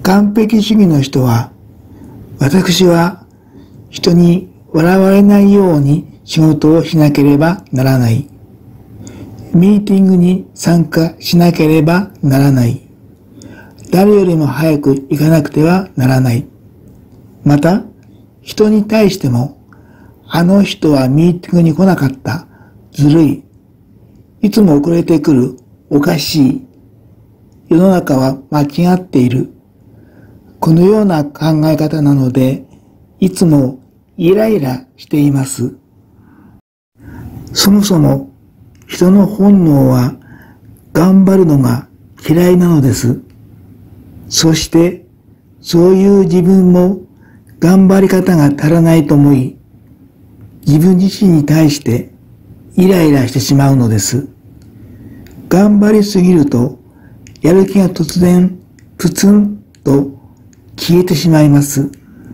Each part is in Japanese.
完璧主義の人は、私は人に笑われないように仕事をしなければならない。ミーティングに参加しなければならない。誰よりも早く行かなくてはならない。また、人に対しても、あの人はミーティングに来なかった。ずるい。いつも遅れてくる。おかしい。世の中は間違っている。このような考え方なので、いつもイライラしています。そもそも人の本能は頑張るのが嫌いなのです。そしてそういう自分も頑張り方が足らないと思い、自分自身に対してイライラしてしまうのです。頑張りすぎるとやる気が突然プツンと消えてしまいます。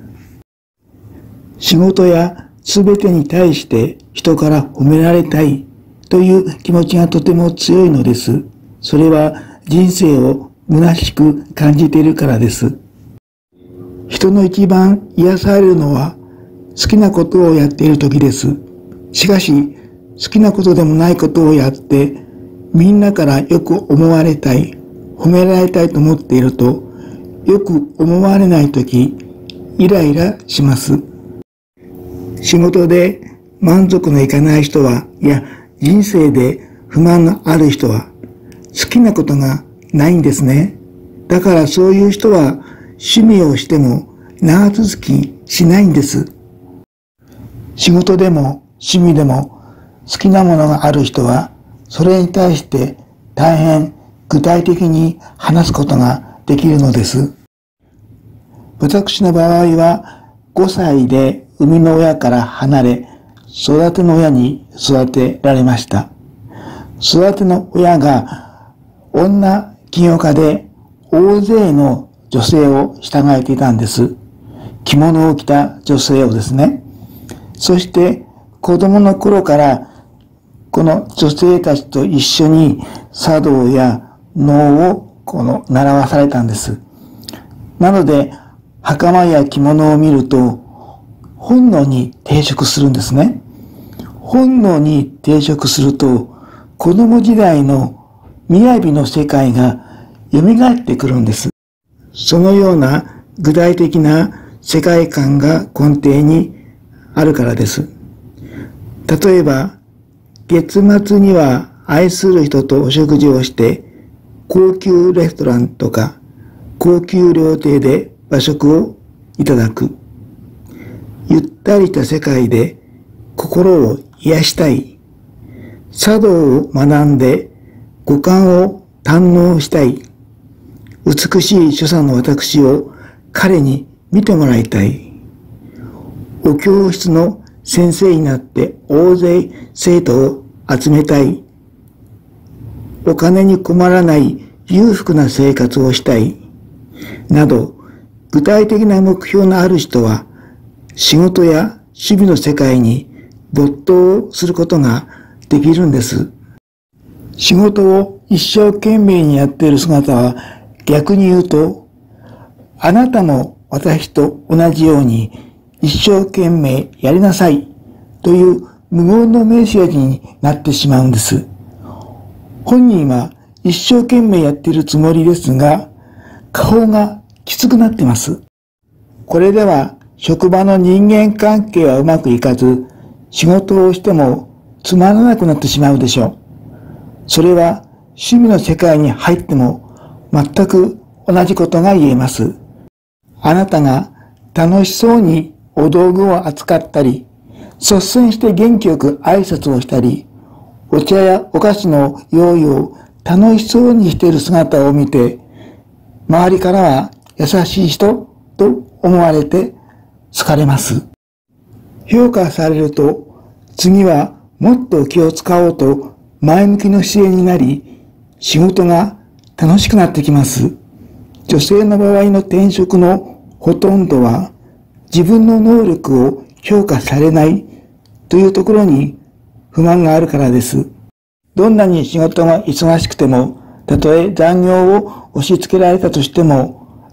仕事やすべてに対して人から褒められたいという気持ちがとても強いのです。それは人生を虚しく感じているからです。人の一番癒されるのは好きなことをやっている時です。しかし好きなことでもないことをやってみんなからよく思われたい、褒められたいと思っているとよく思われない時イライラします。仕事で満足のいかない人は、いや人生で不満のある人は好きなことがないんですね。だからそういう人は趣味をしても長続きしないんです。仕事でも趣味でも好きなものがある人はそれに対して大変具体的に話すことができるのです。私の場合は5歳で生みの親から離れ、育ての親に育てられました。育ての親が女起業家で大勢の女性を従えていたんです。着物を着た女性をですね。そして子供の頃からこの女性たちと一緒に茶道や能を習わされたんです。なので袴や着物を見ると本能に抵触するんですね。本能に抵触すると子供時代の雅の世界が蘇ってくるんです。そのような具体的な世界観が根底にあるからです。例えば、月末には愛する人とお食事をして高級レストランとか高級料亭で和食をいただく。ゆったりした世界で心を癒したい。茶道を学んで五感を堪能したい。美しい所作の私を彼に見てもらいたい。お教室の先生になって大勢生徒を集めたい。お金に困らない裕福な生活をしたい。など、具体的な目標のある人は仕事や趣味の世界に没頭することができるんです。仕事を一生懸命にやっている姿は逆に言うと、あなたも私と同じように一生懸命やりなさいという無言のメッセージになってしまうんです。本人は一生懸命やっているつもりですが、顔がきつくなっています。これでは職場の人間関係はうまくいかず、仕事をしてもつまらなくなってしまうでしょう。それは趣味の世界に入っても全く同じことが言えます。あなたが楽しそうにお道具を扱ったり、率先して元気よく挨拶をしたり、お茶やお菓子の用意を楽しそうにしている姿を見て、周りからは優しい人と思われて好かれます。評価されると、次はもっと気を使おうと前向きの姿勢になり、仕事が楽しくなってきます。女性の場合の転職のほとんどは、自分の能力を評価されないというところに不満があるからです。どんなに仕事が忙しくても、たとえ残業を押し付けられたとしても、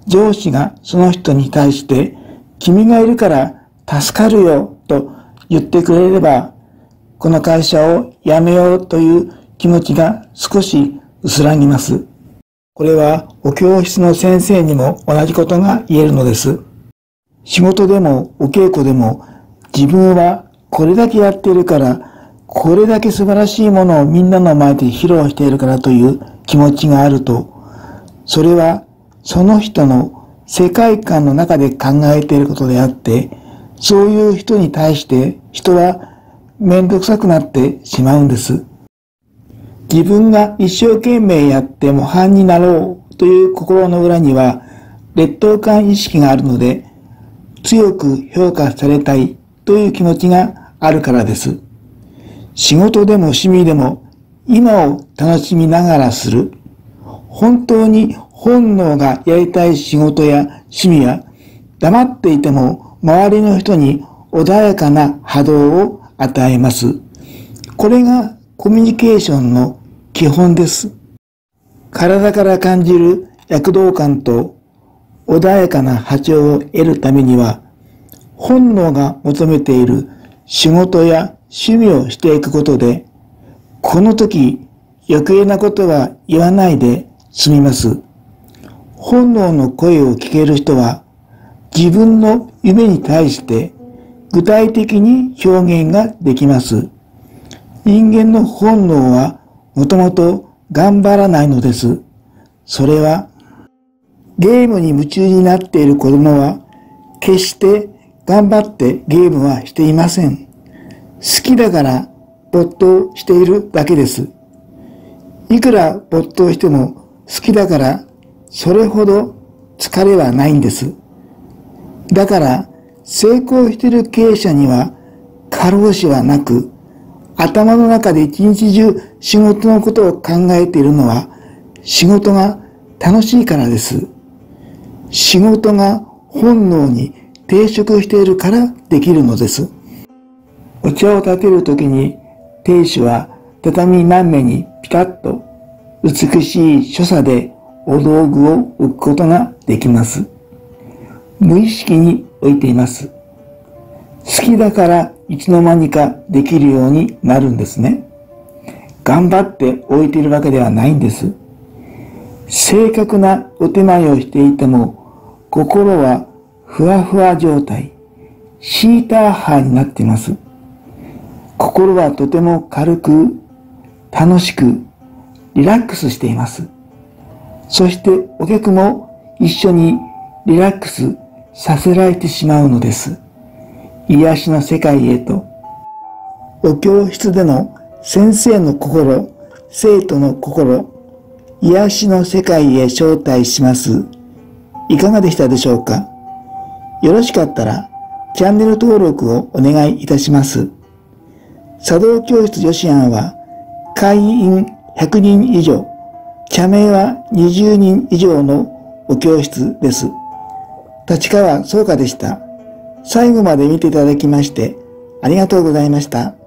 上司がその人に対して、君がいるから助かるよと言ってくれれば、この会社を辞めようという気持ちが少し薄らぎます。これはお教室の先生にも同じことが言えるのです。仕事でもお稽古でも、自分はこれだけやっているから、これだけ素晴らしいものをみんなの前で披露しているからという気持ちがあると、それはその人の世界観の中で考えていることであって、そういう人に対して人はめんどくさくなってしまうんです。自分が一生懸命やって模範になろうという心の裏には劣等感意識があるので、強く評価されたいという気持ちがあるからです。仕事でも趣味でも今を楽しみながらする。本当に本能がやりたい仕事や趣味は黙っていても周りの人に穏やかな波動を与えます。これがコミュニケーションの基本です。体から感じる躍動感と穏やかな波長を得るためには、本能が求めている仕事や趣味をしていくことで、この時余計なことは言わないで済みます。本能の声を聞ける人は、自分の夢に対して具体的に表現ができます。人間の本能はもともと頑張らないのです。それは、ゲームに夢中になっている子供は、決して頑張ってゲームはしていません。好きだから没頭しているだけです。いくら没頭しても好きだからそれほど疲れはないんです。だから成功している経営者には過労死はなく、頭の中で一日中仕事のことを考えているのは仕事が楽しいからです。仕事が本能に抵触しているからできるのです。お茶を立てるときに亭主は畳何面にピタッと美しい所作でお道具を置くことができます。無意識に置いています。好きだからいつの間にかできるようになるんですね。頑張って置いているわけではないんです。正確なお手前をしていても、心はふわふわ状態、シーターハーになっています。心はとても軽く、楽しく、リラックスしています。そしてお客も一緒にリラックスさせられてしまうのです。癒しの世界へと。お教室での先生の心、生徒の心、癒しの世界へ招待します。いかがでしたでしょうか？よろしかったらチャンネル登録をお願いいたします。茶道教室女子庵は会員100人以上、茶名は20人以上のお教室です。立川草加でした。最後まで見ていただきましてありがとうございました。